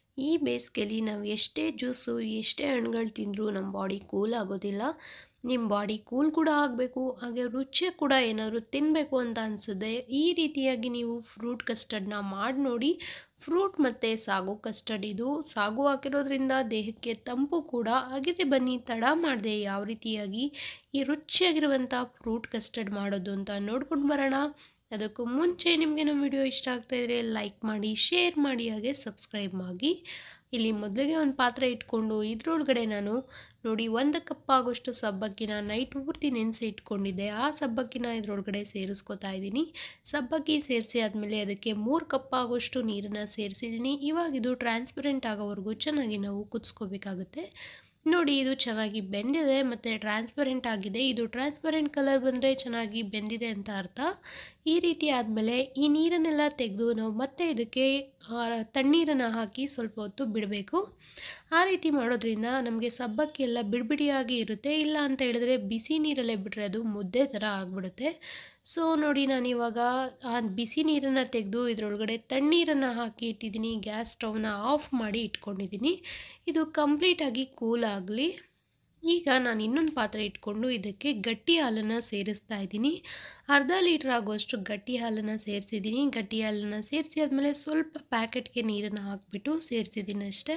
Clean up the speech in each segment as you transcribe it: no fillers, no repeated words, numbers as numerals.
ಈ ಬೇಸಿಗೆಯಲ್ಲಿ ನಾವು ಎಷ್ಟೇ ಜ್ಯೂಸು ಎಷ್ಟೇ ಹಣ್ಣುಗಳು ತಿಂದರೂ ನಮ್ಮ ಬಾಡಿ ಕೂಲ್ ಆಗೋದಿಲ್ಲ. ನಿಮ್ಮ ಬಾಡಿ ಕೂಲ್ ಕೂಡ ಆಗಬೇಕು, ಹಾಗೆ ರುಚಿ ಕೂಡ ಏನಾದರೂ ತಿನ್ನಬೇಕು ಅಂತ ಅನಿಸಿದೆ. ಈ ರೀತಿಯಾಗಿ ನೀವು ಫ್ರೂಟ್ ಕಸ್ಟರ್ಡ್ನ ಮಾಡಿ ನೋಡಿ. ಫ್ರೂಟ್ ಮತ್ತು ಸಾಗು ಕಸ್ಟರ್ಡ್, ಇದು ಸಾಗು ಹಾಕಿರೋದ್ರಿಂದ ದೇಹಕ್ಕೆ ತಂಪು ಕೂಡ ಆಗಿದೆ. ಬನ್ನಿ ತಡ ಮಾಡದೆ ಯಾವ ರೀತಿಯಾಗಿ ಈ ರುಚಿಯಾಗಿರುವಂಥ ಫ್ರೂಟ್ ಕಸ್ಟರ್ಡ್ ಮಾಡೋದು ಅಂತ ನೋಡ್ಕೊಂಡು ಬರೋಣ. ಅದಕ್ಕೂ ಮುಂಚೆ ನಿಮಗೆ ನಮ್ಮ ವಿಡಿಯೋ ಇಷ್ಟ ಆಗ್ತಾಯಿದ್ರೆ ಲೈಕ್ ಮಾಡಿ, ಶೇರ್ ಮಾಡಿ, ಹಾಗೆ ಸಬ್ಸ್ಕ್ರೈಬ್ ಮಾಡಿ. ಇಲ್ಲಿ ಮೊದಲಿಗೆ ಒಂದು ಪಾತ್ರೆ ಇಟ್ಕೊಂಡು ಇದರೊಳಗಡೆ ನಾನು ನೋಡಿ 1 ಕಪ್ ಆಗೋಷ್ಟು ಸಬ್ಬಕ್ಕಿನ ನೈಟ್ ಪೂರ್ತಿ ನೆನೆಸಿ ಇಟ್ಕೊಂಡಿದ್ದೆ. ಆ ಸಬ್ಬಕ್ಕಿನ ಇದರೊಳಗಡೆ ಸೇರಿಸ್ಕೊತಾ ಇದ್ದೀನಿ. ಸಬ್ಬಕ್ಕಿ ಸೇರಿಸಿ ಆದಮೇಲೆ ಅದಕ್ಕೆ 3 ಕಪ್ ಆಗೋಷ್ಟು ನೀರನ್ನು ಸೇರಿಸಿದ್ದೀನಿ. ಇವಾಗ ಇದು ಟ್ರಾನ್ಸ್ಪರೆಂಟ್ ಆಗೋವರೆಗೂ ಚೆನ್ನಾಗಿ ನಾವು ಕುದಿಸ್ಕೋಬೇಕಾಗುತ್ತೆ. ನೋಡಿ, ಇದು ಚೆನ್ನಾಗಿ ಬೆಂದಿದೆ ಮತ್ತು ಟ್ರಾನ್ಸ್ಪರೆಂಟ್ ಆಗಿದೆ. ಇದು ಟ್ರಾನ್ಸ್ಪರೆಂಟ್ ಕಲರ್ ಬಂದರೆ ಚೆನ್ನಾಗಿ ಬೆಂದಿದೆ ಅಂತ ಅರ್ಥ. ಈ ರೀತಿ ಆದಮೇಲೆ ಈ ನೀರನ್ನೆಲ್ಲ ತೆಗೆದು ನಾವು ಮತ್ತೆ ಇದಕ್ಕೆ ತಣ್ಣೀರನ್ನು ಹಾಕಿ ಸ್ವಲ್ಪ ಹೊತ್ತು ಬಿಡಬೇಕು. ಆ ರೀತಿ ಮಾಡೋದ್ರಿಂದ ನಮಗೆ ಸಬ್ಬಕ್ಕಿ ಎಲ್ಲ ಬಿಡಿಬಿಡಿಯಾಗಿ ಇರುತ್ತೆ. ಇಲ್ಲ ಅಂತ ಹೇಳಿದ್ರೆ ಬಿಸಿ ನೀರಲ್ಲೇ ಬಿಟ್ಟರೆ ಅದು ಮುದ್ದೆ ಥರ ಆಗಿಬಿಡುತ್ತೆ. ಸೊ ನೋಡಿ, ನಾನಿವಾಗ ಆ ಬಿಸಿ ನೀರನ್ನು ತೆಗೆದು ಇದರೊಳಗಡೆ ತಣ್ಣೀರನ್ನು ಹಾಕಿ ಇಟ್ಟಿದ್ದೀನಿ. ಗ್ಯಾಸ್ ಸ್ಟವ್ನ ಆಫ್ ಮಾಡಿ ಇಟ್ಕೊಂಡಿದ್ದೀನಿ. ಇದು ಕಂಪ್ಲೀಟಾಗಿ ಕೂಲ್ ಆಗಲಿ. ಈಗ ನಾನು ಇನ್ನೊಂದು ಪಾತ್ರೆ ಇಟ್ಕೊಂಡು ಇದಕ್ಕೆ ಗಟ್ಟಿ ಹಾಲನ್ನು ಸೇರಿಸ್ತಾ ಇದ್ದೀನಿ. ಅರ್ಧ ಲೀಟ್ರ್ ಆಗುವಷ್ಟು ಗಟ್ಟಿ ಹಾಲನ್ನು ಸೇರಿಸಿದ್ದೀನಿ. ಗಟ್ಟಿ ಹಾಲನ್ನು ಸೇರಿಸಿ ಆದಮೇಲೆ ಸ್ವಲ್ಪ ಪ್ಯಾಕೆಟ್ಗೆ ನೀರನ್ನು ಹಾಕಿಬಿಟ್ಟು ಸೇರಿಸಿದ್ದೀನಿ ಅಷ್ಟೇ.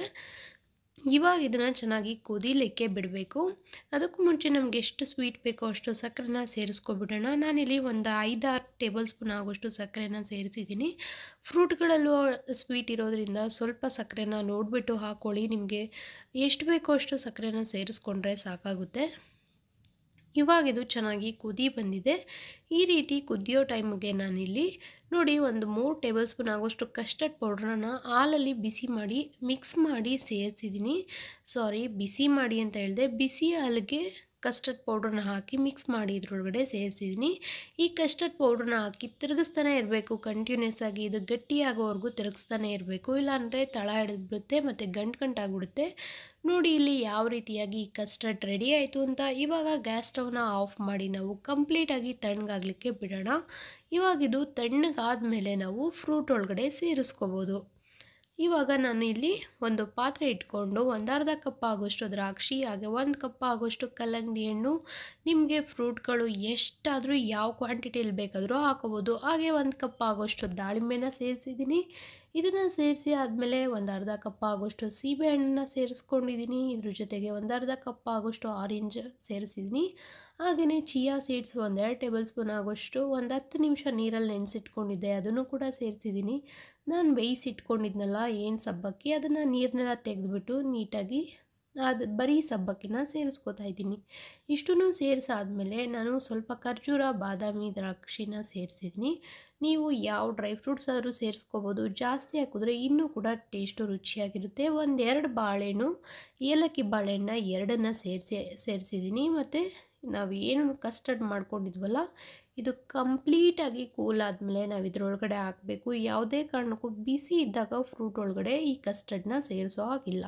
ಇವಾಗ ಇದನ್ನು ಚೆನ್ನಾಗಿ ಕುದೀಲಿಕ್ಕೆ ಬಿಡಬೇಕು. ಅದಕ್ಕೂ ಮುಂಚೆ ನಮಗೆ ಎಷ್ಟು ಸ್ವೀಟ್ ಬೇಕೋ ಅಷ್ಟು ಸಕ್ಕರೆನ ಸೇರಿಸ್ಕೊಬಿಡೋಣ. ನಾನಿಲ್ಲಿ ಒಂದು 5-6 ಟೇಬಲ್ ಸ್ಪೂನ್ ಆಗೋಷ್ಟು ಸಕ್ಕರೆನ ಸೇರಿಸಿದ್ದೀನಿ. ಫ್ರೂಟ್ಗಳಲ್ಲೂ ಸ್ವೀಟ್ ಇರೋದ್ರಿಂದ ಸ್ವಲ್ಪ ಸಕ್ಕರೆನ ನೋಡಿಬಿಟ್ಟು ಹಾಕ್ಕೊಳ್ಳಿ. ನಿಮಗೆ ಎಷ್ಟು ಬೇಕೋ ಅಷ್ಟು ಸಕ್ಕರೆನ ಸೇರಿಸ್ಕೊಂಡ್ರೆ ಸಾಕಾಗುತ್ತೆ. ಇವಾಗ ಇದು ಚೆನ್ನಾಗಿ ಕುದಿ ಬಂದಿದೆ. ಈ ರೀತಿ ಕುದಿಯೋ ಟೈಮಿಗೆ ನಾನಿಲ್ಲಿ ನೋಡಿ ಒಂದು 3 ಟೇಬಲ್ ಸ್ಪೂನ್ ಆಗೋಷ್ಟು ಕಸ್ಟರ್ಡ್ ಪೌಡ್ರನ್ನ ಹಾಲಲ್ಲಿ ಬಿಸಿ ಮಾಡಿ ಮಿಕ್ಸ್ ಮಾಡಿ ಸೇರಿಸಿದ್ದೀನಿ. ಬಿಸಿ ಮಾಡಿ ಅಂತ ಹೇಳಿದೆ, ಬಿಸಿ ಹಾಲಿಗೆ ಕಸ್ಟರ್ಡ್ ಪೌಡ್ರನ್ನ ಹಾಕಿ ಮಿಕ್ಸ್ ಮಾಡಿ ಇದರೊಳಗಡೆ ಸೇರಿಸಿದ್ದೀನಿ. ಈ ಕಸ್ಟರ್ಡ್ ಪೌಡ್ರನ್ನ ಹಾಕಿ ತಿರುಗಿಸ್ತಾನೆ ಇರಬೇಕು ಕಂಟಿನ್ಯೂಸ್ ಆಗಿ. ಇದು ಗಟ್ಟಿಯಾಗೋವರೆಗೂ ತಿರುಗಿಸ್ತಾನೆ ಇರಬೇಕು, ಇಲ್ಲಾಂದರೆ ತಳ ಹಿಡಿದ್ಬಿಡುತ್ತೆ ಮತ್ತು ಗಂಟಾಗ್ಬಿಡುತ್ತೆ. ನೋಡಿ, ಇಲ್ಲಿ ಯಾವ ರೀತಿಯಾಗಿ ಕಸ್ಟರ್ಡ್ ರೆಡಿ ಆಯಿತು ಅಂತ. ಇವಾಗ ಗ್ಯಾಸ್ ಸ್ಟವ್ನ ಆಫ್ ಮಾಡಿ ನಾವು ಕಂಪ್ಲೀಟಾಗಿ ತಣ್ಣಗಾಗಲಿಕ್ಕೆ ಬಿಡೋಣ. ಇವಾಗ ಇದು ತಣ್ಣಗಾದ್ಮೇಲೆ ನಾವು ಫ್ರೂಟ್ ಒಳಗಡೆ ಸೇರಿಸ್ಕೋಬೋದು. ಇವಾಗ ನಾನು ಇಲ್ಲಿ ಒಂದು ಪಾತ್ರೆ ಇಟ್ಕೊಂಡು 1/2 ಕಪ್ ಆಗೋಷ್ಟು ದ್ರಾಕ್ಷಿ, ಹಾಗೆ 1 ಕಪ್ ಆಗೋಷ್ಟು ಕಲ್ಲಂಗಡಿ ಹಣ್ಣು, ನಿಮಗೆ ಫ್ರೂಟ್ಗಳು ಎಷ್ಟಾದರೂ ಯಾವ ಕ್ವಾಂಟಿಟಿಯಲ್ಲಿ ಬೇಕಾದರೂ ಹಾಕೋಬೋದು. ಹಾಗೆ 1 ಕಪ್ ಆಗೋಷ್ಟು ದಾಳಿಂಬೆನ ಸೇರಿಸಿದ್ದೀನಿ. ಇದನ್ನು ಸೇರಿಸಿ ಆದಮೇಲೆ 1/2 ಕಪ್ ಆಗೋಷ್ಟು ಸೀಬೆ ಹಣ್ಣನ್ನು ಸೇರಿಸ್ಕೊಂಡಿದ್ದೀನಿ. ಇದ್ರ ಜೊತೆಗೆ 1/2 ಕಪ್ ಆಗೋಷ್ಟು ಆರೆಂಜ್ ಸೇರಿಸಿದ್ದೀನಿ. ಹಾಗೆಯೇ ಚಿಯಾ ಸೀಡ್ಸ್ 1-2 ಟೇಬಲ್ ಸ್ಪೂನ್ ಆಗೋಷ್ಟು 10 ನಿಮಿಷ ನೀರಲ್ಲಿ ನೆನೆಸಿಟ್ಕೊಂಡಿದ್ದೆ, ಅದನ್ನು ಕೂಡ ಸೇರಿಸಿದ್ದೀನಿ. ನಾನು ಬೇಯಿಸಿಟ್ಕೊಂಡಿದ್ನಲ್ಲ ಏನು ಸಬ್ಬಕ್ಕಿ, ಅದನ್ನು ನೀರನ್ನೆಲ್ಲ ತೆಗೆದುಬಿಟ್ಟು ನೀಟಾಗಿ ಅದು ಬರೀ ಸಬ್ಬಕ್ಕಿನ ಸೇರಿಸ್ಕೊತಾ ಇದ್ದೀನಿ. ಇಷ್ಟನ್ನು ಸೇರಿಸಾದ್ಮೇಲೆ ನಾನು ಸ್ವಲ್ಪ ಖರ್ಜೂರ, ಬಾದಾಮಿ, ದ್ರಾಕ್ಷಿನ ಸೇರಿಸಿದ್ದೀನಿ. ನೀವು ಯಾವ ಡ್ರೈ ಫ್ರೂಟ್ಸ್ ಆದರೂ ಸೇರಿಸ್ಕೋಬೋದು. ಜಾಸ್ತಿ ಹಾಕಿದ್ರೆ ಇನ್ನೂ ಕೂಡ ಟೇಸ್ಟು ರುಚಿಯಾಗಿರುತ್ತೆ. 1-2 ಬಾಳೆಹಣ್ಣು, ಏಲಕ್ಕಿ ಬಾಳೆಹಣ್ಣು 2ನ್ನು ಸೇರಿಸಿದ್ದೀನಿ. ಮತ್ತು ನಾವು ಏನು ಕಸ್ಟರ್ಡ್ ಮಾಡ್ಕೊಂಡಿದ್ವಲ್ಲ, ಇದು ಕಂಪ್ಲೀಟಾಗಿ ಕೂಲ್ ಆದಮೇಲೆ ನಾವು ಇದರೊಳಗಡೆ ಹಾಕಬೇಕು. ಯಾವುದೇ ಕಾರಣಕ್ಕೂ ಬಿಸಿ ಇದ್ದಾಗ ಫ್ರೂಟ್ ಒಳಗಡೆ ಈ ಕಸ್ಟರ್ಡ್ನ ಸೇರಿಸೋ ಹಾಗಿಲ್ಲ.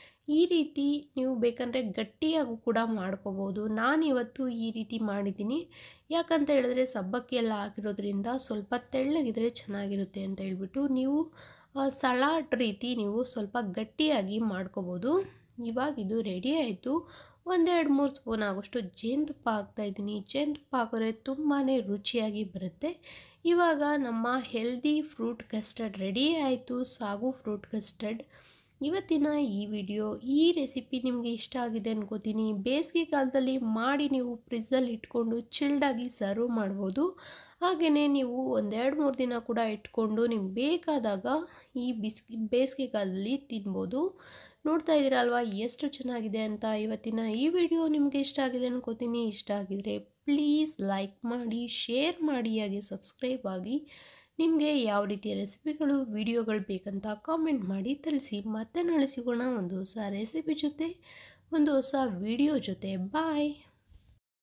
ಈ ರೀತಿ ನೀವು ಬೇಕಂದರೆ ಗಟ್ಟಿಯಾಗೂ ಕೂಡ ಮಾಡ್ಕೋಬೋದು. ನಾನಿವತ್ತು ಈ ರೀತಿ ಮಾಡಿದ್ದೀನಿ. ಯಾಕಂತ ಹೇಳಿದ್ರೆ ಸಬ್ಬಕ್ಕಿ ಎಲ್ಲ ಹಾಕಿರೋದ್ರಿಂದ ಸ್ವಲ್ಪ ತೆಳ್ಳಗಿದ್ರೆ ಚೆನ್ನಾಗಿರುತ್ತೆ ಅಂತ ಹೇಳ್ಬಿಟ್ಟು ನೀವು ಸಲಾಡ್ ರೀತಿ ನೀವು ಸ್ವಲ್ಪ ಗಟ್ಟಿಯಾಗಿ ಮಾಡ್ಕೋಬೋದು. ಇವಾಗ ಇದು ರೆಡಿ ಆಯಿತು. 1-2-3 ಸ್ಪೂನ್ ಆಗೋಷ್ಟು ಜೇನುತುಪ್ಪ ಹಾಕ್ತಾಯಿದ್ದೀನಿ. ಜೇನುತುಪ್ಪ ಹಾಕಿದ್ರೆ ತುಂಬಾ ರುಚಿಯಾಗಿ ಬರುತ್ತೆ. ಇವಾಗ ನಮ್ಮ ಹೆಲ್ದಿ ಫ್ರೂಟ್ ಕಸ್ಟರ್ಡ್ ರೆಡಿ ಆಯಿತು, ಸಾಗು ಫ್ರೂಟ್ ಕಸ್ಟರ್ಡ್. ಇವತ್ತಿನ ಈ ವಿಡಿಯೋ, ಈ ರೆಸಿಪಿ ನಿಮಗೆ ಇಷ್ಟ ಆಗಿದೆ ಅನ್ಕೋತೀನಿ. ಬೇಸಿಗೆ ಕಾಲದಲ್ಲಿ ಮಾಡಿ ನೀವು ಫ್ರಿಜ್ಜಲ್ಲಿ ಇಟ್ಕೊಂಡು ಚಿಲ್ಡಾಗಿ ಸರ್ವ್ ಮಾಡ್ಬೋದು. ಹಾಗೆಯೇ ನೀವು 1-2-3 ದಿನ ಕೂಡ ಇಟ್ಕೊಂಡು ನಿಮ್ಗೆ ಬೇಕಾದಾಗ ಈ ಬೇಸಿಗೆ ಕಾಲದಲ್ಲಿ ತಿನ್ಬೋದು. ನೋಡ್ತಾ ಇದ್ದೀರಲ್ವ ಎಷ್ಟು ಚೆನ್ನಾಗಿದೆ ಅಂತ. ಇವತ್ತಿನ ಈ ವಿಡಿಯೋ ನಿಮಗೆ ಇಷ್ಟ ಆಗಿದೆ ಅನ್ಕೋತೀನಿ. ಇಷ್ಟ ಆಗಿದರೆ ಪ್ಲೀಸ್ ಲೈಕ್ ಮಾಡಿ, ಶೇರ್ ಮಾಡಿ, ಹಾಗೆ ಸಬ್ಸ್ಕ್ರೈಬ್ ಆಗಿ. ನಿಮಗೆ ಯಾವ ರೀತಿಯ ರೆಸಿಪಿಗಳು, ವಿಡಿಯೋಗಳು ಬೇಕಂತ ಕಾಮೆಂಟ್ ಮಾಡಿ ತಿಳಿಸಿ. ಮತ್ತೆ ನಾಳೆ ಸಿಗೋಣ ಒಂದು ಹೊಸ ರೆಸಿಪಿ ಜೊತೆ, ಒಂದು ಹೊಸ ವಿಡಿಯೋ ಜೊತೆ. ಬಾಯ್.